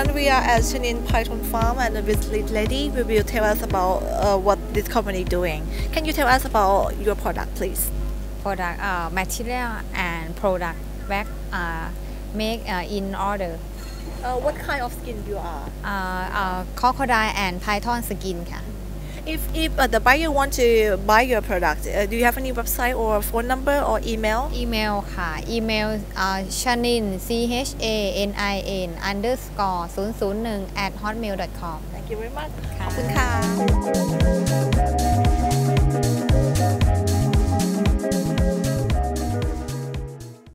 everyone, we are at Chaninpython farm and the visit lady will tell us about what this company doing. Can you tell us about your product, please? Product material and product back make in order. What kind of skin you are? Crocodile and python skin ค่ะ If the buyer want to buy your product, do you have any website or phone number or email? Email ค่ะ email chanin chanin_001 @hotmail.com Thank you very much. ค่ะขอบคุณค่ะ